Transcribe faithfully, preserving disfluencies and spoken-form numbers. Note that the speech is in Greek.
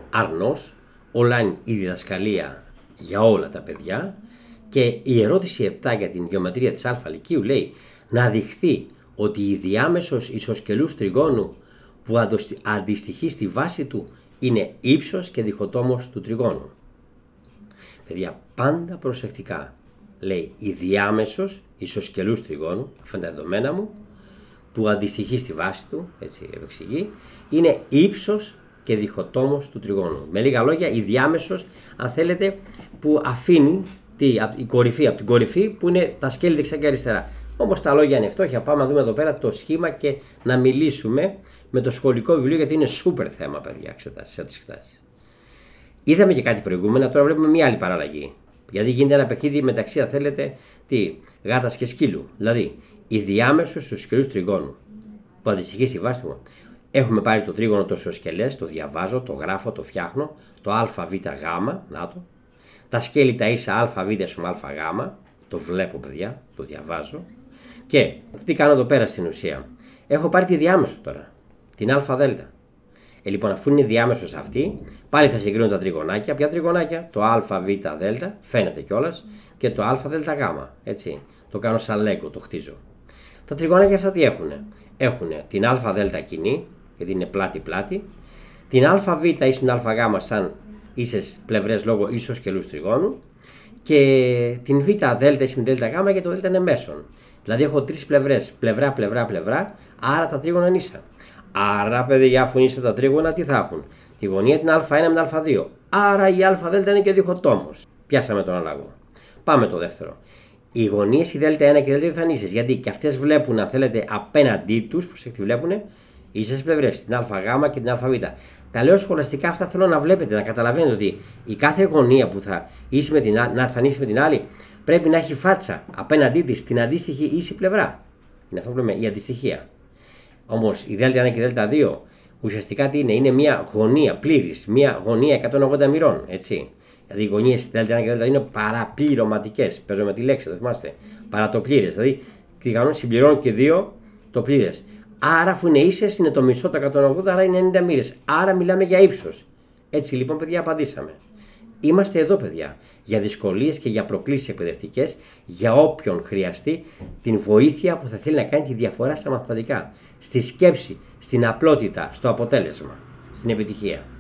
αρνός, online η διδασκαλία για όλα τα παιδιά και η ερώτηση επτά για την γεωμετρία της α λυκείου λέει να δειχθεί ότι η διάμεσος ισοσκελούς τριγώνου που αντιστοιχεί στη βάση του είναι ύψος και διχοτόμος του τριγώνου. Παιδιά, πάντα προσεκτικά. Λέει η διάμεσος ισοσκελούς τριγώνου, αυτά είναι τα δεδομένα μου, που αντιστοιχεί στη βάση του, έτσι επεξηγεί, είναι ύψος και διχοτόμος του τριγώνου. Με λίγα λόγια, η διάμεσος, αν θέλετε, που αφήνει τι, η κορυφή, από την κορυφή που είναι τα σκέλη δεξιά και αριστερά. Όμως τα λόγια είναι φτώχεια. Πάμε να δούμε εδώ πέρα το σχήμα και να μιλήσουμε με το σχολικό βιβλίο, γιατί είναι σούπερ θέμα, παιδιά, εξετάσεις, εξετάσεις. Είδαμε και κάτι προηγούμενα, τώρα βλέπουμε μια άλλη παραλλαγή. Γιατί γίνεται ένα παιχνίδι μεταξύ, αν θέλετε, τι, γάτας και σκύλου. Δηλαδή, η διάμεσος του σκελούς τριγώνου που αντιστοιχεί στη βάση του. Έχουμε πάρει το τρίγωνο το ισοσκελές, το διαβάζω, το γράφω, το φτιάχνω, το αβγ, να το. Τα σκέλη τα ίσα αβ στον αβγ, το βλέπω, παιδιά, το διαβάζω. Και τι κάνω εδώ πέρα στην ουσία. Έχω πάρει τη διάμεσο τώρα, την αβδ. Ε, λοιπόν, αφού είναι διάμεσος αυτή, πάλι θα συγκρίνω τα τριγωνάκια. Ποια τριγωνάκια? Το αβδ, φαίνεται κιόλας, και το αβδγ. Έτσι. Το κάνω σαν λέγκο, το χτίζω. Τα τριγωνάκια αυτά τι έχουνε? Έχουνε την αβδ κοινή, γιατί είναι πλάτη-πλάτη, την αβ ίσον αβγ σαν ίσες πλευρές λόγω ισοσκελούς τριγώνου και την βδ ίσον δγ και το δ είναι μέσον. Δηλαδή έχω τρεις πλευρές, πλευρά, πλευρά, πλευρά, άρα τα τρίγωνα είναι ίσα. Άρα, παιδιά, αφού είναι ίσα τα τρίγωνα, τι θα έχουν? Τη γωνία την α1 με την α2. Άρα η αβδ είναι και διχοτόμος. Πιάσαμε τον αλλαγό. Πάμε το δεύτερο. Οι γωνίες η δ1 και η δ2 θα είναι ίσες. Γιατί και αυτές βλέπουν, αν θέλετε, απέναντί τους, προσέξτε, βλέπουν ίσες πλευρές, την αβγ και την αβ. Τα λέω σχολαστικά, αυτά θέλω να βλέπετε, να καταλαβαίνετε ότι η κάθε γωνία που θα ίσει με την, να θα ίσει με την άλλη πρέπει να έχει φάτσα απέναντί της στην αντίστοιχη ίση πλευρά. Είναι αυτό που λέμε, η αντιστοιχία. Όμως η δ1 και η δ2 ουσιαστικά τι είναι? Είναι μια γωνία πλήρης, μια γωνία εκατόν ογδόντα μοιρών, έτσι. Δηλαδή οι γωνίες δ1 και δ2 είναι παραπληρωματικές. Παίζω με τη λέξη, το θυμάστε. Παρά το πλήρες. Δηλαδή τι κάνουν? Συμπληρώνουν και δύο το πλήρες. Άρα, αφού είναι ίσες, είναι το μισό το εκατόν ογδόντα, άρα είναι ενενήντα μοίρες. Άρα μιλάμε για ύψος. Έτσι λοιπόν, παιδιά, απαντήσαμε. Είμαστε εδώ, παιδιά, για δυσκολίες και για προκλήσεις εκπαιδευτικές, για όποιον χρειαστεί την βοήθεια που θα θέλει να κάνει τη διαφορά στα μαθηματικά. Στη σκέψη, στην απλότητα, στο αποτέλεσμα, στην επιτυχία.